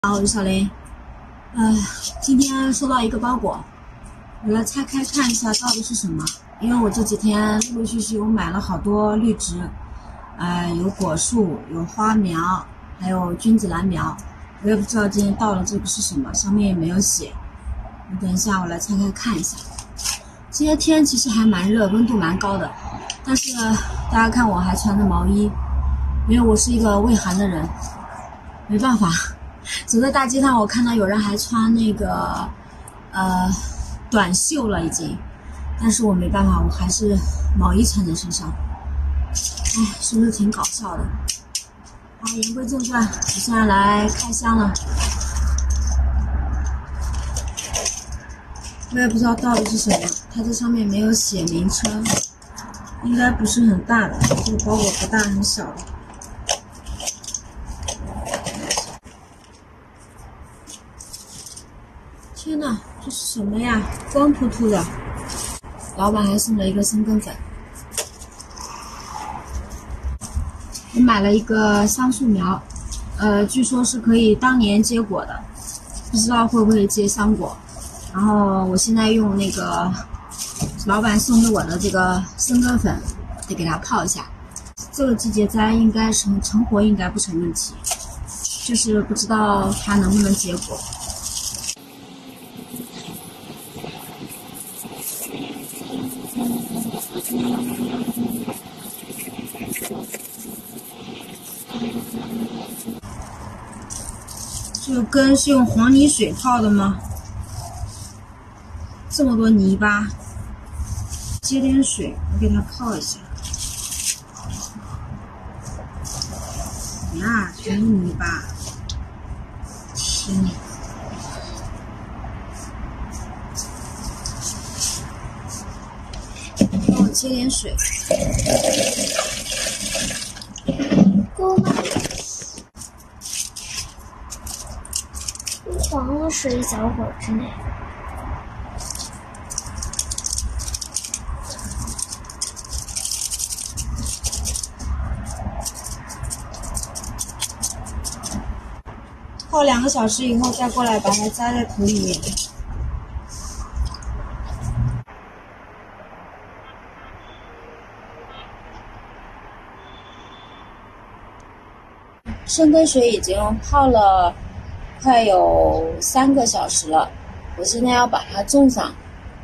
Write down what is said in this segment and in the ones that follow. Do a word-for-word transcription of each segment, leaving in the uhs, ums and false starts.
好，我是小林。呃，今天收到一个包裹，我来拆开看一下到底是什么。因为我这几天陆陆续续我买了好多绿植，呃，有果树，有花苗，还有君子兰苗。我也不知道今天到了这个是什么，上面也没有写。你等一下，我来拆开看一下。今天天其实还蛮热，温度蛮高的，但是大家看我还穿着毛衣，因为我是一个畏寒的人，没办法。走在大街上，我看到有人还穿那个呃短袖了已经，但是我没办法，我还是毛衣穿在身上。哎，是不是挺搞笑的？好，言归正传，我现在来开箱了。我也不知道到底是什么，它这上面没有写名称，应该不是很大的，这个包裹不大，很小的。天哪，这是什么呀？光秃秃的。老板还送了一个生根粉。我买了一个桑树苗，呃，据说是可以当年结果的，不知道会不会结桑果。然后我现在用那个老板送给我的这个生根粉，得给它泡一下。这个季节栽应该成成活应该不成问题，就是不知道它能不能结果。这个根是用黄泥水泡的吗？这么多泥巴，接点水，我给它泡一下。呀，全是泥巴！天哪！帮我接点水。 够吗？黄了水一小会儿之内。 泡两个小时以后再过来把它栽在土里面。生根水已经泡了快有三个小时了，我现在要把它种上。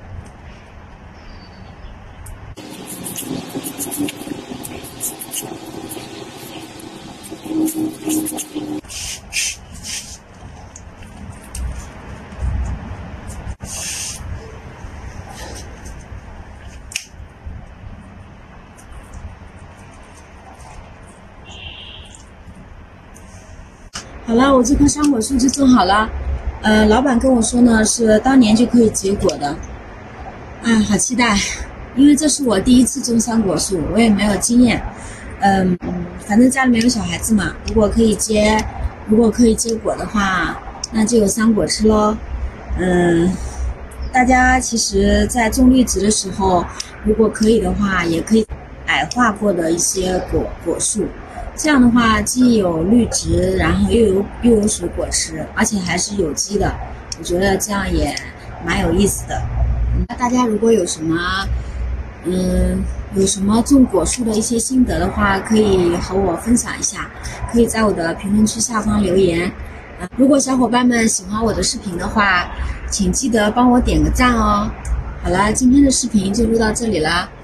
好了，我这棵桑果树就种好了。呃，老板跟我说呢，是当年就可以结果的。哎，好期待！因为这是我第一次种桑果树，我也没有经验。嗯，反正家里面有小孩子嘛，如果可以结，如果可以结果的话，那就有桑果吃咯。嗯，大家其实在种绿植的时候，如果可以的话，也可以矮化过的一些果果树。这样的话，既有绿植，然后又有又有水果吃，而且还是有机的，我觉得这样也蛮有意思的。那大家如果有什么，嗯，有什么种果树的一些心得的话，可以和我分享一下，可以在我的评论区下方留言。啊，如果小伙伴们喜欢我的视频的话，请记得帮我点个赞哦。好了，今天的视频就录到这里了。